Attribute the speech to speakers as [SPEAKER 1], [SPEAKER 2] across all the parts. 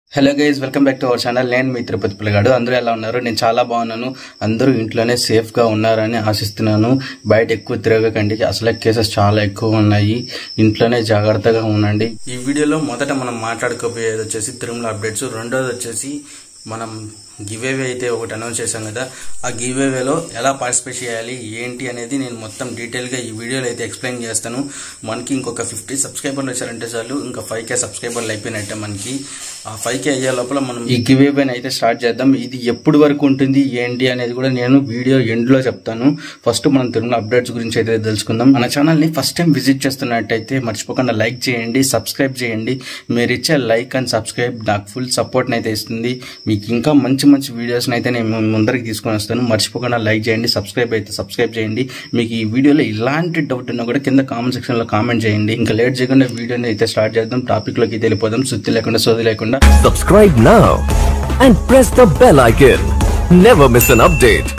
[SPEAKER 1] Hello guys, welcome back to our channel. నేను మీ తిరుపతి పిల్లగాడు. అందరూ ఎలా ఉన్నారు? నేను చాలా బాగున్నాను. అందరూ ఇంట్లోనే సేఫ్ గా ఉన్నారని ఆశిస్తున్నాను. బయట ఎక్కువ తిరగకండి, అసలే కేసెస్ చాలా ఎక్కువ ఉన్నాయి. ఇంట్లోనే జాగ్రత్తగా ఉండండి. ఈ వీడియోలో మొదట మనం మాట్లాడుకోబోయేది వచ్చేసి తిరుమల అప్డేట్స్. రెండోది వచ్చేసి మనం గివేవే అయితే ఒకటి అనౌన్స్ చేశాం కదా, ఆ గివేవేలో ఎలా పార్టిసిపేట్ చేయాలి ఏంటి అనేది నేను మొత్తం డీటెయిల్గా ఈ వీడియోలో అయితే ఎక్స్ప్లెయిన్ చేస్తాను. మనకి ఇంకొక 50 సబ్స్క్రైబర్లు వచ్చారంటే చాలు, ఇంకా 5K సబ్స్క్రైబర్లు అయిపోయినట్టే. మనకి ఆ 5K అయ్యే లోపల మనం ఈ గివేవేని అయితే స్టార్ట్ చేద్దాం. ఇది ఎప్పుడు వరకు ఉంటుంది ఏంటి అనేది కూడా నేను వీడియో ఎండ్ లో చెప్తాను. ఫస్ట్ మనం తిరుమల అప్డేట్స్ గురించి అయితే తెలుసుకుందాం. మన ఛానల్ ని ఫస్ట్ టైం విజిట్ చేస్తున్నట్టయితే మర్చిపోకుండా లైక్ చేయండి, సబ్స్క్రైబ్ చేయండి. మీరు ఇచ్చే లైక్ అండ్ సబ్స్క్రైబ్ నాకు ఫుల్ సపోర్ట్ అయితే ఇస్తుంది. మీకు ఇంకా మంచి వీడియోస్ అయితే నేను ముందరికి తీసుకొని వస్తాను. మర్చిపోకుండా లైక్ చేయండి, సబ్స్క్రైబ్ చేయండి. మీకు ఈ వీడియోలో ఇలాంటి డౌట్ ఉన్నా కూడా కింద కామెంట్ సెక్షన్ లో కామెంట్ చేయండి. ఇంకా లేట్ చేయకుండా వీడియోని అయితే స్టార్ట్ చేద్దాం. టాపిక్ లోకి వెళ్ళిపోదాం. సుత్తి లేకుండా సోది లేకుండా.
[SPEAKER 2] Subscribe now and press the bell icon. Never miss an update.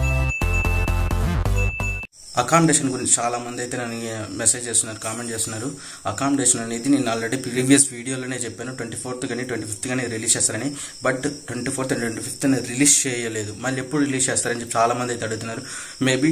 [SPEAKER 1] Accommodation గురించి చాలా మంది అయితే నన్ను మెసేజ్ చేస్తున్నారు, కామెంట్ చేస్తున్నారు. అకామిడేషన్ అనేది నేను ఆల్రెడీ ప్రీవియస్ వీడియోలోనే చెప్పాను. 24th కానీ 25th కానీ రిలీజ్ చేస్తారని. But 24th and 25th release చేయలేదు. మళ్ళీ ఎప్పుడు రిలీజ్ చేస్తారని చెప్పి చాలా మంది అయితే అడుగుతున్నారు. మేబీ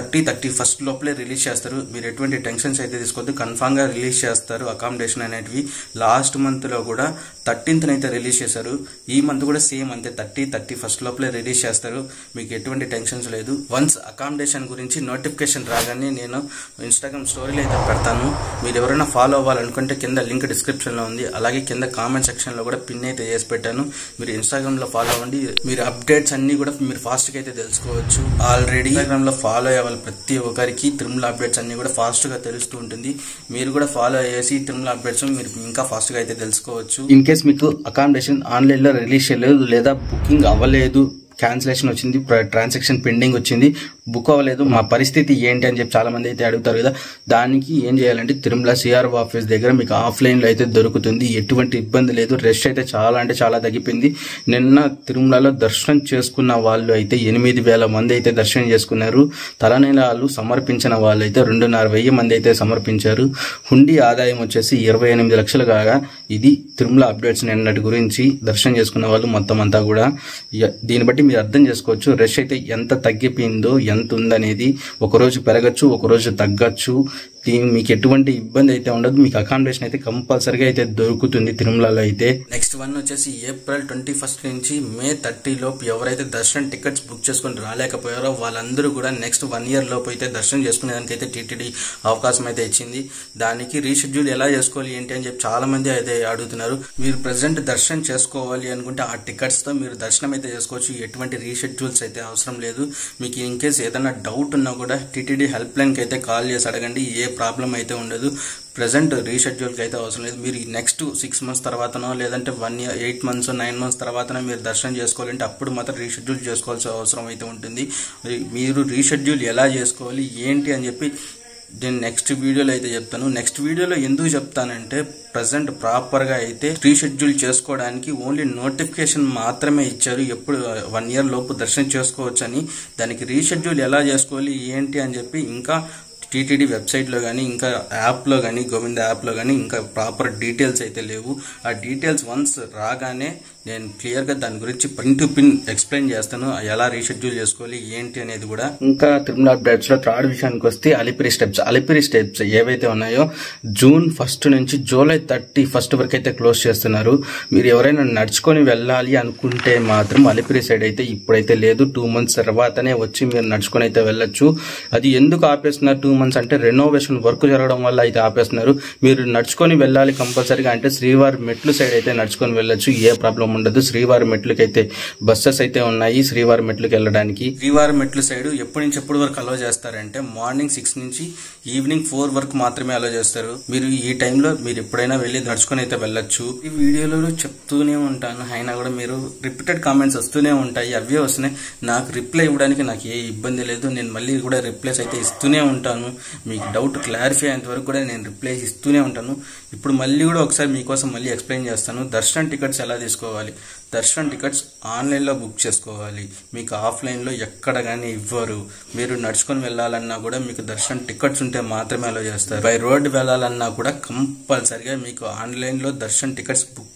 [SPEAKER 1] 31st లోపలే రిలీజ్ చేస్తారు. మీరు ఎటువంటి టెన్షన్స్ అయితే తీసుకోవద్దు, కన్ఫామ్ గా రిలీజ్ చేస్తారు. అకామిడేషన్ అనేటివి లాస్ట్ మంత్ లో కూడా 13th అయితే రిలీజ్ చేశారు. ఈ మంత్ కూడా సేమ్ అంతే, 31st లోపలే రిలీజ్ చేస్తారు. మీకు ఎటువంటి టెన్షన్స్ లేదు. వన్స్ అకామిడేషన్ గురించి నోటిఫికేషన్ రాగానే నేను ఇన్స్టాగ్రామ్ స్టోరీలో అయితే పెడతాను. మీరు ఎవరైనా ఫాలో అవ్వాలనుకుంటే కింద లింక్ డిస్క్రిప్షన్ లో ఉంది. అలాగే కింద కామెంట్ సెక్షన్ లో కూడా పిన్ అయితే చేసి పెట్టాను. మీరు ఇన్స్టాగ్రామ్ లో ఫాలో అవ్వండి. మీరు అప్డేట్స్ అన్ని కూడా మీరు ఫాస్ట్ గా అయితే తెలుసుకోవచ్చు. ఆల్రెడీ ఇన్స్టాగ్రామ్ లో ఫాలో అయ్యే ప్రతి ఒక్కరికి తిరుమల అప్డేట్స్ అన్ని కూడా ఫాస్ట్ గా తెలుస్తూ ఉంటుంది. మీరు కూడా ఫాలో చేసి తిరుమల అప్డేట్స్ మీరు ఇంకా ఫాస్ట్ గా అయితే తెలుసుకోవచ్చు. ఇన్ కేస్ మీకు అకామిడేషన్ ఆన్లైన్ లో రిలీజ్ చేయలేదు లేదా బుకింగ్ అవ్వలేదు, క్యాన్సిలేషన్ వచ్చింది, ట్రాన్సాక్షన్ పెండింగ్ వచ్చింది, బుక్ అవ్వలేదు, మా పరిస్థితి ఏంటి అని చెప్పి చాలా మంది అయితే అడుగుతారు కదా. దానికి ఏం చేయాలంటే తిరుమల CRO ఆఫీస్ దగ్గర మీకు ఆఫ్లైన్ లో అయితే దొరుకుతుంది. ఎటువంటి ఇబ్బంది లేదు. రష్ అయితే చాలా అంటే చాలా తగ్గిపోయింది. నిన్న తిరుమలలో దర్శనం చేసుకున్న వాళ్ళు అయితే 8,000 మంది అయితే దర్శనం చేసుకున్నారు. తలనీలాలు సమర్పించిన వాళ్ళు అయితే 2,500 మంది అయితే సమర్పించారు. హుండీ ఆదాయం వచ్చేసి 28 లక్షలు కాగా ఇది తిరుమల అప్డేట్స్ నిన్నటి గురించి దర్శనం చేసుకున్న వాళ్ళు మొత్తం అంతా కూడా. దీన్ని బట్టి మీరు అర్థం చేసుకోవచ్చు రష్ అయితే ఎంత తగ్గిపోయిందో, ఎంత ఉందనేది. ఒకరోజు పెరగచ్చు, ఒకరోజు తగ్గచ్చు. మీకు ఎటువంటి ఇబ్బంది అయితే ఉండదు. మీకు అకామిడేషన్ అయితే కంపల్సరీగా అయితే దొరుకుతుంది తిరుమలలో అయితే. నెక్స్ట్ వన్ వచ్చేసి April 21st నుంచి May 30 లోపు ఎవరైతే దర్శనం టికెట్స్ బుక్ చేసుకుని రాలేకపోయారో వాళ్ళందరూ కూడా నెక్స్ట్ 1 year లోపు అయితే దర్శనం చేసుకునేదానికి అయితే టీటీడీ అవకాశం అయితే ఇచ్చింది. దానికి రీషెడ్యూల్ ఎలా చేసుకోవాలి ఏంటి అని చెప్పి చాలా మంది అయితే అడుగుతున్నారు. మీరు ప్రెసెంట్ దర్శనం చేసుకోవాలి అనుకుంటే ఆ టికెట్స్ తో మీరు దర్శనం అయితే చేసుకోవచ్చు. ఎటువంటి రీషెడ్యూల్స్ అయితే అవసరం లేదు. మీకు ఇన్ కేసు ఏదైనా డౌట్ ఉన్నా కూడా టీటీడీ హెల్ప్ లైన్ కి అయితే కాల్ చేసి అడగండి. ఏ ప్రాబ్లం అయితే ఉండదు. ప్రెసెంట్ రీషెడ్యూల్ కి అయితే అవసరం లేదు. మీరు నెక్స్ట్ 6 months తర్వాతనో లేదంటే 1 year 8 months 9 months తర్వాతనో మీరు దర్శనం చేసుకోవాలంటే అప్పుడు మాత్రం రీషెడ్యూల్ చేసుకోవాల్సిన అవసరం అయితే ఉంటుంది. మీరు రీషెడ్యూల్ ఎలా చేసుకోవాలి ఏంటి అని చెప్పి నేను నెక్స్ట్ వీడియోలో అయితే చెప్తాను. నెక్స్ట్ వీడియోలో ఎందుకు చెప్తానంటే ప్రెసెంట్ ప్రాపర్ గా అయితే రీషెడ్యూల్ చేసుకోవడానికి ఓన్లీ నోటిఫికేషన్ మాత్రమే ఇచ్చారు. ఎప్పుడు 1 year లోపు దర్శనం చేసుకోవచ్చు అని. దానికి రీషెడ్యూల్ ఎలా చేసుకోవాలి ఏంటి అని చెప్పి ఇంకా టీటీడీ వెబ్సైట్ లో కానీ ఇంకా యాప్ లో కానీ గోవింద యాప్ లో కానీ ఇంకా ప్రాపర్ డీటెయిల్స్ అయితే లేవు. ఆ డీటెయిల్స్ వన్స్ రాగానే నేను క్లియర్ గా దాని గురించి పిన్ టు పిన్ ఎక్స్ప్లెయిన్ చేస్తాను. ఎలా రీషెడ్యూల్ చేసుకోవాలి ఏంటి అనేది కూడా. ఇంకా తిరుమల అప్డేట్స్ లో థర్డ్ విషయానికి వస్తే అలిపిరి స్టెప్స్ ఏవైతే ఉన్నాయో June 1st నుంచి July 31st వరకు అయితే క్లోజ్ చేస్తున్నారు. మీరు ఎవరైనా నడుచుకొని వెళ్ళాలి అనుకుంటే మాత్రం అలిపిరి సైడ్ అయితే ఇప్పుడైతే లేదు. 2 months తర్వాతనే వచ్చి మీరు నడుచుకొని అయితే వెళ్ళొచ్చు. అది ఎందుకు ఆపేస్తున్నారు 2 months అంటే రెనోవేషన్ వర్క్ జరగడం వల్ల అయితే ఆపేస్తున్నారు. మీరు నడుచుకొని వెళ్ళాలి కంపల్సరీగా అంటే శ్రీవారి మెట్లు సైడ్ అయితే నడుచుకొని వెళ్ళొచ్చు. ఏ ప్రాబ్లం ఉండదు. శ్రీవారి మెట్లకి అయితే బస్సెస్ అయితే ఉన్నాయి. శ్రీవారి మెట్లకి వెళ్ళడానికి శ్రీవారి మెట్ల సైడ్ ఎప్పటి నుంచి ఎప్పటి వరకు అలో చేస్తారంటే మార్నింగ్ 6 నుంచి ఈవినింగ్ 4 వరకు మాత్రమే అలో చేస్తారు. మీరు ఈ టైంలో మీరు ఎప్పుడైనా వెళ్ళి నడుచుకొని అయితే వెళ్ళొచ్చు. ఈ వీడియోలో చెప్తూనే ఉంటాను, అయినా కూడా మీరు రిపీటెడ్ కామెంట్స్ వస్తూనే ఉంటాయి. అవే వస్తున్నాయి. నాకు రిప్లై ఇవ్వడానికి నాకు ఏ ఇబ్బంది లేదు. నేను మళ్ళీ కూడా రిప్లైస్ అయితే ఇస్తూనే ఉంటాను. మీకు డౌట్ క్లారిఫై అయ్యేంత వరకు కూడా నేను రిప్లై ఇస్తూనే ఉంటాను. ఇప్పుడు మళ్ళీ కూడా ఒకసారి మీకోసం మళ్ళీ ఎక్స్ప్లెయిన్ చేస్తాను. దర్శనం టికెట్స్ ఎలా తీసుకోవాలి. దర్శనం టికెట్స్ ఆన్లైన్ లో బుక్ చేసుకోవాలి. మీకు ఆఫ్లైన్ లో ఎక్కడ గానీ ఇవ్వరు. మీరు నడుచుకొని వెళ్ళాలన్నా కూడా మీకు దర్శనం టికెట్స్ ఉంటే మాత్రమే అలో చేస్తారు. బై రోడ్ వెళ్ళాలన్నా కూడా కంపల్సరిగా మీకు ఆన్లైన్ లో దర్శనం టికెట్స్ బుక్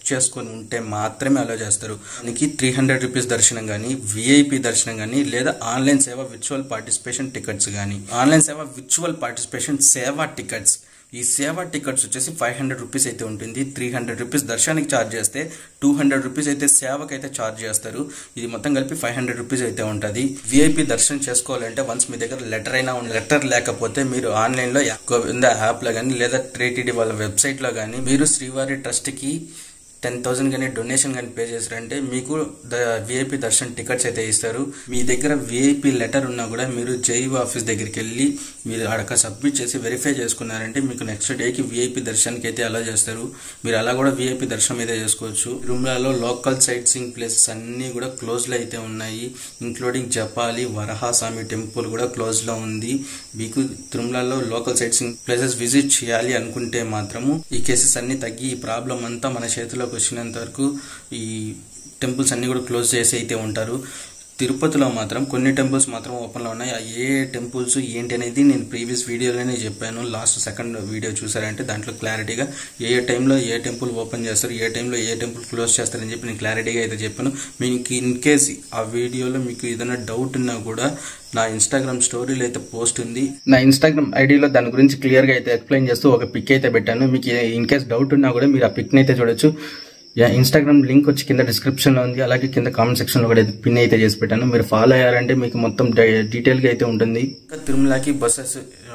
[SPEAKER 1] చేసుకొని ఉంటే మాత్రమే అలో చేస్తారు. దానికి 300 రూపీస్ దర్శనం కానీ, విఐపి దర్శనం కానీ, లేదా ఆన్లైన్ సేవ విర్చువల్ పార్టిసిపేషన్ టికెట్స్ కానీ. ఆన్లైన్ సేవ విర్చువల్ పార్టిసిపేషన్ సేవా టికెట్స్, ఈ సేవా టికెట్స్ వచ్చేసి 500 రూపీస్ అయితే ఉంటుంది. 300 రూపీస్ దర్శనానికి ఛార్జ్ చేస్తే 200 రూపీస్ అయితే సేవకి అయితే ఛార్జ్ చేస్తారు. ఇది మొత్తం కలిపి 500 రూపీస్ అయితే ఉంటుంది. విఐపి దర్శనం చేసుకోవాలంటే వన్స్ మీ దగ్గర లెటర్ అయినా లెటర్ లేకపోతే మీరు ఆన్లైన్లో యాప్లో కానీ లేదా టీటీడీ వాళ్ళ వెబ్సైట్లో కానీ మీరు శ్రీవారి ట్రస్ట్కి 10,000 కానీ డొనేషన్ కానీ పే చేశారంటే మీకు విఐపి దర్శన్ టికెట్స్ అయితే ఇస్తారు. మీ దగ్గర విఐపి లెటర్ ఉన్నా కూడా మీరు జేఈఓ ఆఫీస్ దగ్గరికి వెళ్ళి మీరు అక్కడ సబ్మిట్ చేసి వెరిఫై చేసుకున్నారంటే మీకు నెక్స్ట్ డేకి విఐపి దర్శన్కి అయితే అలా చేస్తారు. మీరు అలా కూడా విఐపి దర్శనం అయితే చేసుకోవచ్చు. తిరుమలలో లోకల్ సైట్ సీయింగ్ ప్లేసెస్ అన్నీ కూడా క్లోజ్లో అయితే ఉన్నాయి. ఇంక్లూడింగ్ జపాలి వరహాస్వామి టెంపుల్ కూడా క్లోజ్లో ఉంది. మీకు తిరుమలలో local sight seeing places visit చేయాలి అనుకుంటే మాత్రము ఈ కేసెస్ అన్ని తగ్గి ఈ ప్రాబ్లం అంతా మన చేతిలో వచ్చినంత వరకు ఈ టెంపుల్స్ అన్ని కూడా క్లోజ్ చేసి అయితే ఉంటారు. తిరుపతిలో మాత్రం కొన్ని టెంపుల్స్ మాత్రం ఓపెన్లో ఉన్నాయి. ఏ టెంపుల్స్ ఏంటి అనేది నేను ప్రీవియస్ వీడియోలోనే చెప్పాను. లాస్ట్ సెకండ్ వీడియో చూసారంటే దాంట్లో క్లారిటీగా ఏ టైంలో ఏ టెంపుల్ ఓపెన్ చేస్తారు, ఏ టైంలో ఏ టెంపుల్ క్లోజ్ చేస్తారని చెప్పి నేను క్లారిటీగా అయితే చెప్పాను. మీకు ఇన్ కేస్ ఆ వీడియోలో మీకు ఏదైనా డౌట్ ఉన్నా కూడా నా ఇన్స్టాగ్రామ్ స్టోరీలో అయితే పోస్ట్ ఉంది. నా ఇన్స్టాగ్రామ్ ఐడిలో దాని గురించి క్లియర్గా అయితే ఎక్స్ప్లెయిన్ చేస్తూ ఒక పిక్ అయితే పెట్టాను. మీకు ఇన్ కేస్ డౌట్ ఉన్నా కూడా మీరు ఆ పిక్ని అయితే చూడొచ్చు. ఇన్స్టాగ్రామ్ లింక్ వచ్చి కింద డిస్క్రిప్షన్లో ఉంది, అలాగే కింద కామెంట్ సెక్షన్లో కూడా పిన్ అయితే చేసి పెట్టాను. మీరు ఫాలో అయ్యారంటే మీకు మొత్తం డీటెయిల్గా అయితే ఉంటుంది. తిరుమలకి బస్సెస్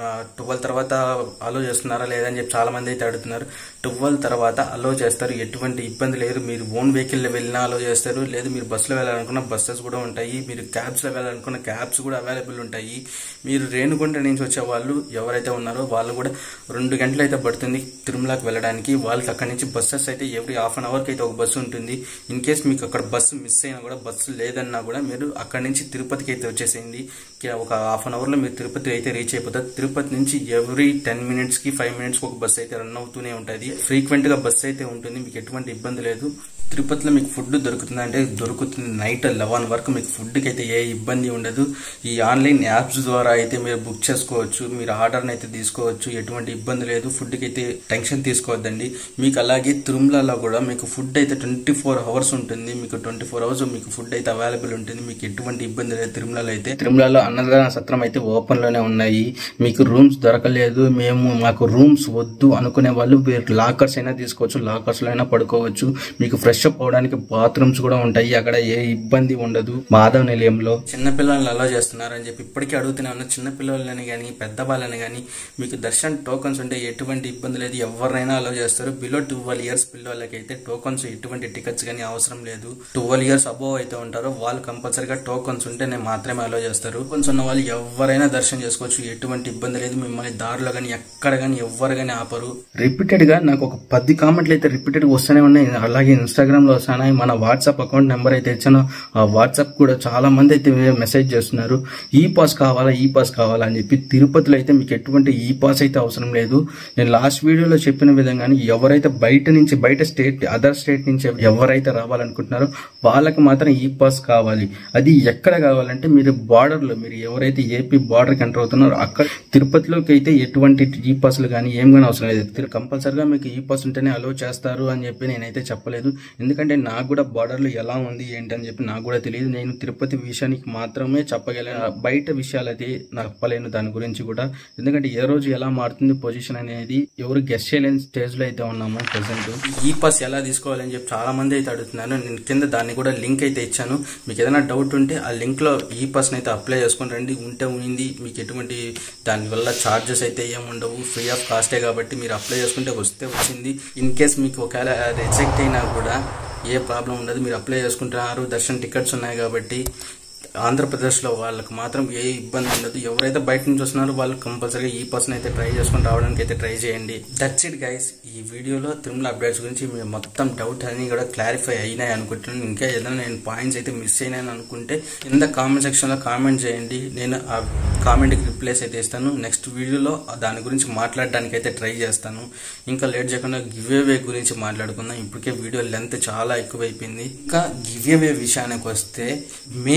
[SPEAKER 1] 12 తర్వాత అలో చేస్తున్నారా లేదని చెప్పి చాలా మంది అయితే అడుగుతున్నారు. 12 తర్వాత అలో చేస్తారు, ఎటువంటి ఇబ్బంది లేదు. మీరు ఓన్ వెహికల్లో వెళ్ళినా అలో చేస్తారు, లేదు మీరు బస్సులో వెళ్ళాలనుకున్న బస్సెస్ కూడా ఉంటాయి, మీరు క్యాబ్స్లో వెళ్ళాలనుకున్న క్యాబ్స్ కూడా అవైలబుల్ ఉంటాయి. మీరు రేణుగుంట నుంచి వచ్చే వాళ్ళు ఎవరైతే ఉన్నారో వాళ్ళు కూడా 2 గంటలు అయితే పడుతుంది తిరుమలకి వెళ్ళడానికి. వాళ్ళకి అక్కడి నుంచి బస్సెస్ అయితే ఎవ్రీ హాఫ్ అన్ అవర్కి అయితే ఒక బస్సు ఉంటుంది. ఇన్ కేస్ మీకు అక్కడ బస్సు మిస్ అయినా కూడా, బస్సు లేదన్నా కూడా మీరు అక్కడి నుంచి తిరుపతికి అయితే వచ్చేసేయండి. ఒక హాఫ్ అన్ అవర్లో మీరు తిరుపతి అయితే రీచ్ అయిపోతారు. తిరుపతి నుంచి ఎవ్రీ 10 మినిట్స్కి 5 మినిట్స్కి ఒక బస్సు అయితే రన్ అవుతూనే ఉంటుంది. ఫ్రీక్వెంట్గా బస్సు అయితే ఉంటుంది, మీకు ఎటువంటి ఇబ్బంది లేదు. తిరుపతిలో మీకు ఫుడ్ దొరుకుతుంది అంటే దొరుకుతుంది. నైట్ 11 వరకు మీకు ఫుడ్కి అయితే ఏ ఇబ్బంది ఉండదు. ఈ ఆన్లైన్ యాప్స్ ద్వారా అయితే మీరు బుక్ చేసుకోవచ్చు, మీరు ఆర్డర్ని అయితే తీసుకోవచ్చు, ఎటువంటి ఇబ్బంది లేదు. ఫుడ్కి అయితే టెన్షన్ తీసుకోవద్దండి. మీకు అలాగే తిరుమలలో కూడా మీకు ఫుడ్ అయితే 24 అవర్స్ ఉంటుంది. మీకు 24 అవర్స్ మీకు ఫుడ్ అయితే అవైలబుల్ ఉంటుంది. మీకు ఎటువంటి ఇబ్బంది లేదు. తిరుమలలో అయితే తిరుమలలో అన్నదాన సత్రం అయితే ఓపెన్లోనే ఉన్నాయి. మీకు రూమ్స్ దొరకలేదు, మాకు రూమ్స్ వద్దు అనుకునే వాళ్ళు లాకర్స్ అయినా తీసుకోవచ్చు, లాకర్స్లో అయినా పడుకోవచ్చు. మీకు ఫ్రెష్ అప్ అవడానికి బాత్రూమ్స్ కూడా ఉంటాయి, అక్కడ ఏ ఇబ్బంది ఉండదు. మాధవ నిలయంలో చిన్నపిల్లల్ని అలా చేస్తున్నారని చెప్పి ఇప్పటికీ అడుగుతూనే ఉన్నా. చిన్నపిల్లలని కానీ పెద్దవాళ్ళని కానీ మీకు దర్శన్ టోకన్స్ ఉంటే ఎటువంటి ఇబ్బంది లేదు, ఎవరైనా అలో చేస్తారు. బిలో 12 ఇయర్స్ పిల్లలకి అయితే టోకన్స్ ఎటువంటి టికెట్స్ కానీ అవసరం లేదు. 12 ఇయర్స్ అబోవ్ అయితే ఉంటారో వాళ్ళు కంపల్సరీగా టోకన్స్ ఉంటేనే మాత్రమే అలో చేస్తారు. టోకన్స్ ఉన్న వాళ్ళు ఎవరైనా దర్శనం చేసుకోవచ్చు, ఎటువంటి ఇబ్బంది లేదు. మిమ్మల్ని దారిలో కానీ ఎక్కడ కానీ ఎవరు కానీ ఆపరు. రిపీటెడ్ గా నాకు ఒక 10 కామెంట్లు అయితే రిపీటెడ్ గా వస్తూనే ఉన్నాయి. అలాగే ఇన్స్టాగ్రామ్ లో వస్తున్నాయి. మన వాట్సాప్ అకౌంట్ నెంబర్ అయితే ఇచ్చాను, ఆ వాట్సాప్ కూడా చాలా మంది అయితే మెసేజ్ చేస్తున్నారు, ఈ పాస్ కావాలా ఈ పాస్ కావాలా అని చెప్పి. తిరుపతిలో అయితే మీకు ఎటువంటి ఈ పాస్ అయితే అవసరం లేదు. నేను లాస్ట్ వీడియోలో చెప్పిన విధంగానే ఎవరైతే బయట స్టేట్ అదర్ స్టేట్ నుంచి ఎవరైతే రావాలనుకుంటున్నారో వాళ్ళకి మాత్రం ఈ పాస్ కావాలి. అది ఎక్కడ కావాలంటే మీరు బార్డర్ లో, మీరు ఎవరైతే ఏపీ బార్డర్ కి ఎంటర్ అవుతున్నారో అక్కడ తిరుపతిలోకి అయితే ఎటువంటి ఈ పాస్లు కానీ ఏం కానీ అవసరం లేదు. కంపల్సరిగా మీకు ఈ పాస్ ఉంటేనే అలో చేస్తారు అని చెప్పి నేనైతే చెప్పలేదు. ఎందుకంటే నాకు కూడా బార్డర్లో ఎలా ఉంది ఏంటి అని చెప్పి నాకు కూడా తెలియదు. నేను తిరుపతి విషయానికి మాత్రమే చెప్పగలను, బయట విషయాలు అయితే నాకు చెప్పలేను దాని గురించి కూడా. ఎందుకంటే ఏ రోజు ఎలా మారుతుంది పొజిషన్ అనేది ఎవరు గెస్ట్ చేయలేని స్టేజ్ లో అయితే ఉన్నాము ప్రెసెంట్. ఈ పాస్ ఎలా తీసుకోవాలని చెప్పి చాలా మంది అయితే అడుగుతున్నారు. నేను కింద దాన్ని కూడా లింక్ అయితే ఇచ్చాను. మీకు ఏదైనా డౌట్ ఉంటే ఆ లింక్ లో ఈ పాస్ అయితే అప్లై చేసుకుని రండి. ఉంటే ఉంది, మీకు ఎటువంటి దానివల్ల ఛార్జెస్ అయితే ఏమి ఉండవు, ఫ్రీ ఆఫ్ కాస్టే కాబట్టి మీరు అప్లై చేసుకుంటే వస్తే వచ్చింది. ఇన్ కేస్ మీకు ఒకవేళ రిజెక్ట్ అయినా కూడా ఏ ప్రాబ్లం ఉండదు, మీరు అప్లై చేసుకుంటున్నారు. దర్శన్ టికెట్స్ ఉన్నాయి కాబట్టి ఆంధ్రప్రదేశ్లో వాళ్ళకి మాత్రం ఏ ఇబ్బంది ఉండదు. ఎవరైతే బయట నుంచి వస్తున్నారో వాళ్ళు కంపల్సరీగా ఈ పర్సన్ అయితే ట్రై చేసుకుని రావడానికి అయితే ట్రై చేయండి. That's it guys. ఈ వీడియోలో తిరుమల అప్డేట్స్ గురించి మీ మొత్తం డౌట్ అన్ని కూడా క్లారిఫై అయినాయి అనుకుంటున్నాను. ఇంకా ఏదైనా నేను పాయింట్స్ అయితే మిస్ అయినాయని అనుకుంటే కింద కామెంట్ సెక్షన్లో కామెంట్ చేయండి, నేను ఆ కామెంట్కి రిప్లైస్ అయితే ఇస్తాను. నెక్స్ట్ వీడియోలో దాని గురించి మాట్లాడడానికి అయితే ట్రై చేస్తాను. ఇంకా లేట్ చేయకుండా గివ్ అవే గురించి మాట్లాడుకుందాం. ఇప్పటికే వీడియో లెంత్ చాలా ఎక్కువైపోయింది. ఇంకా గివ్ అవే విషయానికి వస్తే మే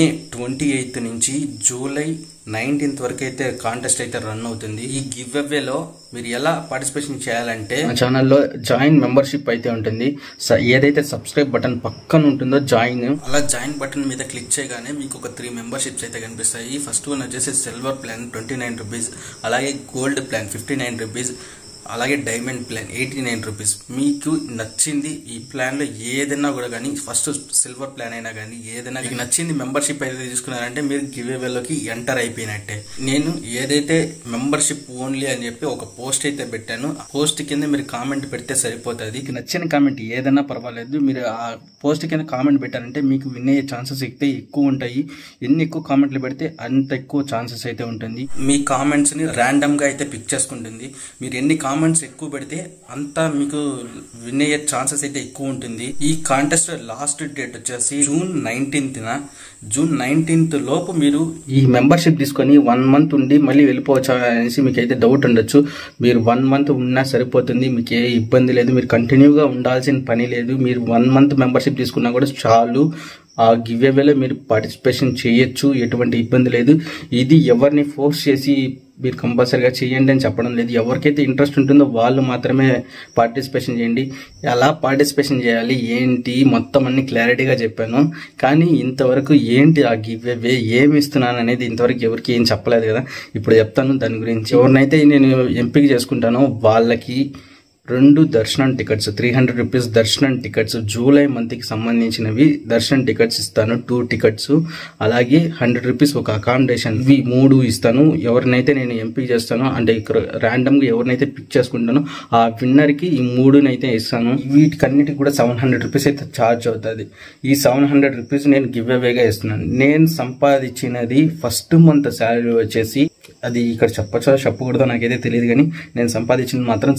[SPEAKER 1] 28th నుంచి జూలై 19th వరకు అయితే కాంటెస్ట్ అయితే రన్ అవుతుంది. ఈ గివ్ అవేలో మీరు ఎలా పార్టిసిపేషన్ చేయాలంటే మా ఛానల్లో జాయిన్ మెంబర్షిప్ అయితే ఉంటుంది. ఏదైతే సబ్స్క్రైబ్ బటన్ పక్కన ఉంటుందో జాయిన్, అలా జాయిన్ బటన్ మీద క్లిక్ చేయగానే మీకు ఒక 3 మెంబర్షిప్స్ అయితే కనిపిస్తాయి. ఫస్ట్ వన్ వచ్చేసి సిల్వర్ ప్లాన్ 29 రూపీస్, అలాగే గోల్డ్ ప్లాన్ 59 రూపీస్, అలాగే డైమండ్ ప్లాన్ 89 రూపీస్. మీకు నచ్చింది ఈ ప్లాన్లో ఏదైనా కూడా కానీ, ఫస్ట్ సిల్వర్ ప్లాన్ అయినా కానీ ఏదైనా మీకు నచ్చింది మెంబర్షిప్ అయితే తీసుకున్నారంటే మీరు గివ్ అవేలోకి ఎంటర్ అయిపోయినట్టే. నేను ఏదైతే మెంబర్షిప్ ఓన్లీ అని చెప్పి ఒక పోస్ట్ అయితే పెట్టాను, ఆ పోస్ట్ కింద మీరు కామెంట్ పెడితే సరిపోతుంది. మీకు నచ్చిన కామెంట్ ఏదైనా పర్వాలేదు, మీరు ఆ పోస్ట్ కింద కామెంట్ పెట్టారంటే మీకు విన్ అయ్యే ఛాన్సెస్ అయితే ఎక్కువ ఉంటాయి. ఎన్ని ఎక్కువ కామెంట్లు పెడితే అంత ఎక్కువ ఛాన్సెస్ అయితే ఉంటుంది. మీ కామెంట్స్ ని ర్యాండమ్ గా అయితే పిక్ చేసుకుంటుంది. మీరు ఎన్ని కామెంట్స్ ఎక్కువ పెడితే అంత మీకు విన్ అయ్యే ఛాన్సెస్ అయితే ఎక్కువ ఉంటుంది. ఈ కాంటెస్ట్ లాస్ట్ డేట్ వచ్చేసి జూన్ 19th లోపు మీరు ఈ మెంబర్షిప్ తీసుకొని 1 month ఉండి మళ్ళీ వెళ్ళిపోవచ్చా అనేసి మీకు అయితే డౌట్ ఉండొచ్చు. మీరు 1 month ఉన్నా సరిపోతుంది, మీకు ఏ ఇబ్బంది లేదు. మీరు కంటిన్యూగా ఉండాల్సిన పని లేదు. మీరు 1 month మెంబర్షిప్ తీసుకున్నా కూడా చాలు. ఆ గివ్ అవేలో మీరు పార్టిసిపేషన్ చేయొచ్చు, ఎటువంటి ఇబ్బంది లేదు. ఇది ఎవరిని ఫోర్స్ చేసి మీరు కంపల్సరీగా చేయండి అని చెప్పడం లేదు. ఎవరికైతే ఇంట్రెస్ట్ ఉంటుందో వాళ్ళు మాత్రమే పార్టిసిపేషన్ చేయండి. ఎలా పార్టిసిపేషన్ చేయాలి ఏంటి మొత్తం అన్ని క్లారిటీగా చెప్పాను. కానీ ఇంతవరకు ఏంటి ఆ గివ్ అవే, ఏమి ఇస్తున్నాను అనేది ఇంతవరకు ఎవరికి ఏం చెప్పలేదు కదా. ఇప్పుడు చెప్తాను దాని గురించి. ఎవరినైతే నేను ఎంపిక చేసుకుంటానో వాళ్ళకి 2 దర్శనం టికెట్స్, 300 రూపీస్ దర్శనం టికెట్స్, జూలై మంత్కి సంబంధించినవి దర్శనం టికెట్స్ ఇస్తాను, 2 టికెట్స్. అలాగే 100 రూపీస్ ఒక అకామిడేషన్, ఇవి 3 ఇస్తాను. ఎవరినైతే నేను ఎంపిక చేస్తానో అంటే ఇక్కడ ర్యాండమ్ గా ఎవరినైతే పిక్ చేసుకుంటానో ఆ విన్నర్ కి ఈ 3నైతే ఇస్తాను. వీటికన్నిటికి కూడా 700 రూపీస్ అయితే ఛార్జ్ అవుతుంది. ఈ 700 రూపీస్ నేను గివ్ అవేగా ఇస్తున్నాను. నేను సంపాదించినది ఫస్ట్ మంత్ శాలరీ వచ్చేసి, అది ఇక్కడ చెప్పకూడదో నాకైతే తెలియదు, కానీ నేను సంపాదించింది మాత్రం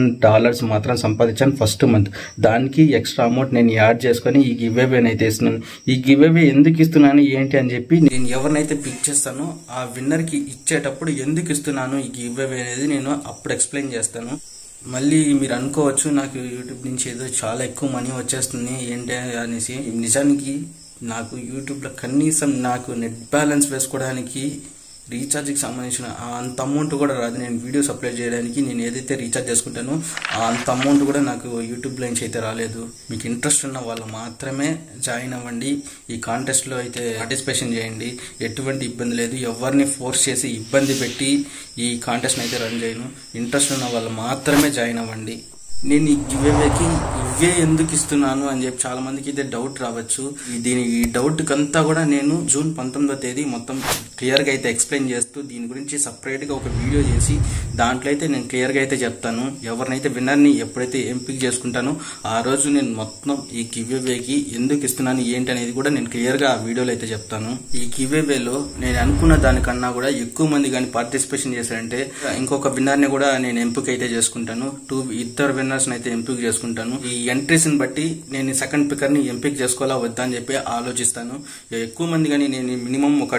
[SPEAKER 1] $7 మాత్రం సంపాదించాను ఫస్ట్ మంత్. దానికి ఎక్స్ట్రా అమౌంట్ నేను యాడ్ చేసుకొని ఈ గివ్ అవే అయితే ఇస్తున్నాను. ఈ గివ్ అవే ఎందుకు ఇస్తున్నాను ఏంటి అని చెప్పి నేను ఎవరినైతే పిక్ చేస్తానో ఆ విన్నర్ కి ఇచ్చేటప్పుడు ఎందుకు ఇస్తున్నాను ఈ గివ్ అవే అనేది నేను అప్పుడు ఎక్స్ప్లెయిన్ చేస్తాను. మళ్ళీ మీరు అనుకోవచ్చు నాకు యూట్యూబ్ నుంచి ఏదో చాలా ఎక్కువ మనీ వచ్చేస్తుంది ఏంటి అనేసి. నిజానికి నాకు యూట్యూబ్లో కనీసం నాకు నెట్ బ్యాలెన్స్ వేసుకోవడానికి, రీఛార్జ్కి సంబంధించిన అంత అమౌంట్ కూడా రాదు. నేను వీడియోస్ అప్లోడ్ చేయడానికి నేను ఏదైతే రీఛార్జ్ చేసుకుంటానో అంత అమౌంట్ కూడా నాకు యూట్యూబ్లో నుంచి అయితే రాలేదు. మీకు ఇంట్రెస్ట్ ఉన్న వాళ్ళు మాత్రమే జాయిన్ అవ్వండి. ఈ కాంటెస్ట్లో అయితే పార్టిసిపేషన్ చేయండి, ఎటువంటి ఇబ్బంది లేదు. ఎవరిని ఫోర్స్ చేసి ఇబ్బంది పెట్టి ఈ కాంటెస్ట్ని అయితే రన్ చేయను. ఇంట్రెస్ట్ ఉన్న వాళ్ళు మాత్రమే జాయిన్ అవ్వండి. నేను ఈ గివ్ అవేకి ఇవే ఎందుకు ఇస్తున్నాను అని చెప్పి చాలా మందికి అయితే డౌట్ రావచ్చు. ఈ డౌట్ కంతా కూడా నేను జూన్ 19వ తేదీ మొత్తం క్లియర్ గా అయితే ఎక్స్ప్లెయిన్ చేస్తూ దీని గురించి సపరేట్ గా ఒక వీడియో చేసి దాంట్లో అయితే నేను క్లియర్ గా అయితే చెప్తాను. ఎవరినైతే విన్నర్ ని ఎప్పుడైతే ఎంపిక చేసుకుంటానో ఆ రోజు నేను మొత్తం ఈ గివ్ అవేకి ఎందుకు ఇస్తున్నాను ఏంటి అనేది కూడా నేను క్లియర్ గా ఆ వీడియోలో అయితే చెప్తాను. ఈ గివ్ అవేలో నేను అనుకున్న దానికన్నా కూడా ఎక్కువ మంది కానీ పార్టిసిపేషన్ చేశారంటే ఇంకొక విన్నర్ ని కూడా నేను ఎంపిక అయితే చేసుకుంటాను. ఇద్దరు విన్నర్స్ అయితే ఎంపిక చేసుకుంటాను. ఈ ఎంట్రీస్ ని బట్టి నేను సెకండ్ పికర్ ని ఎంపిక చేసుకోవాలా వద్దా అని చెప్పి ఆలోచిస్తాను. ఎక్కువ మంది కానీ నేను మినిమం ఒక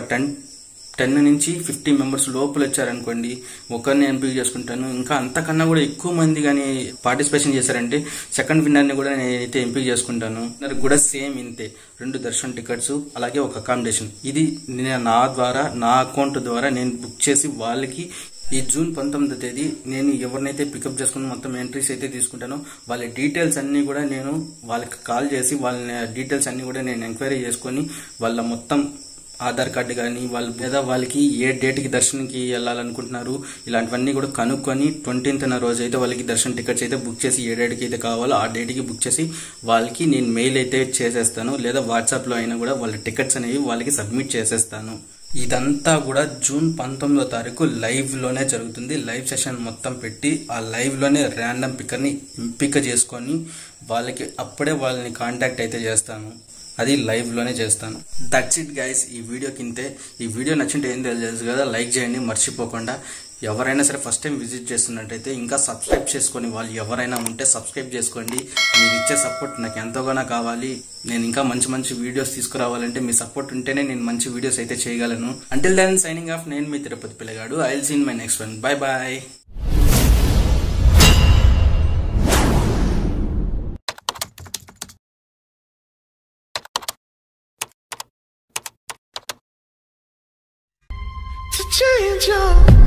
[SPEAKER 1] 10 నుంచి 50 మెంబర్స్ లోపల వచ్చారనుకోండి, ఒకరిని ఎంపిక చేసుకుంటాను. ఇంకా అంతకన్నా కూడా ఎక్కువ మంది కానీ పార్టిసిపేషన్ చేశారంటే సెకండ్ విన్నర్ ని కూడా నేనైతే ఎంపిక చేసుకుంటాను. కూడా సేమ్ ఇంతే, 2 దర్శనం టికెట్స్ అలాగే ఒక అకామిడేషన్. ఇది నా ద్వారా, నా అకౌంట్ ద్వారా నేను బుక్ చేసి వాళ్ళకి ఈ జూన్ 19వ తేదీ నేను ఎవరినైతే పికప్ చేసుకుని మొత్తం ఎంట్రీస్ అయితే తీసుకుంటానో వాళ్ళ డీటెయిల్స్ అన్ని కూడా నేను వాళ్ళకి కాల్ చేసి వాళ్ళ డీటెయిల్స్ అన్ని కూడా నేను ఎంక్వైరీ చేసుకొని వాళ్ళ మొత్తం ఆధార్ కార్డు కానీ వాళ్ళు లేదా వాళ్ళకి ఏ డేట్కి దర్శనంకి వెళ్ళాలనుకుంటున్నారు ఇలాంటివన్నీ కూడా కనుక్కొని 20th రోజు అయితే వాళ్ళకి దర్శనం టికెట్స్ అయితే బుక్ చేసి ఏ డేట్కి అయితే కావాలో ఆ డేట్కి బుక్ చేసి వాళ్ళకి నేను మెయిల్ అయితే చేసేస్తాను. లేదా వాట్సాప్లో అయినా కూడా వాళ్ళ టికెట్స్ అనేవి వాళ్ళకి సబ్మిట్ చేసేస్తాను. ఇదంతా కూడా జూన్ 19వ తారీఖు లైవ్ లోనే జరుగుతుంది. లైవ్ సెషన్ మొత్తం పెట్టి ఆ లైవ్ లోనే ర్యాండమ్ పికర్ ని ఎంపిక చేసుకొని వాళ్ళకి అప్పుడే వాళ్ళని కాంటాక్ట్ అయితే చేస్తాను. అది లైవ్ లోనే చేస్తాను. That's it guys. ఈ వీడియో కింతే. ఈ వీడియో నచ్చింటే ఏం తెలుసు కదా, లైక్ చేయండి మర్చిపోకుండా. ఎవరైనా సరే ఫస్ట్ టైం విజిట్ చేస్తున్నట్టయితే ఇంకా సబ్స్క్రైబ్ చేసుకొని వాళ్ళు ఎవరైనా ఉంటే సబ్స్క్రైబ్ చేసుకోండి. మీరు ఇచ్చే సపోర్ట్ నాకు ఎంతగానో కావాలి. నేను ఇంకా మంచి మంచి వీడియోస్ తీసుకురావాలంటే మీ సపోర్ట్ ఉంటేనే నేను మంచి వీడియోస్ అయితే చేయగలను. Until then signing off. నేను మీ తిరుపతి పిల్లగాడు. I will see in my next one. Bye bye.
[SPEAKER 3] change your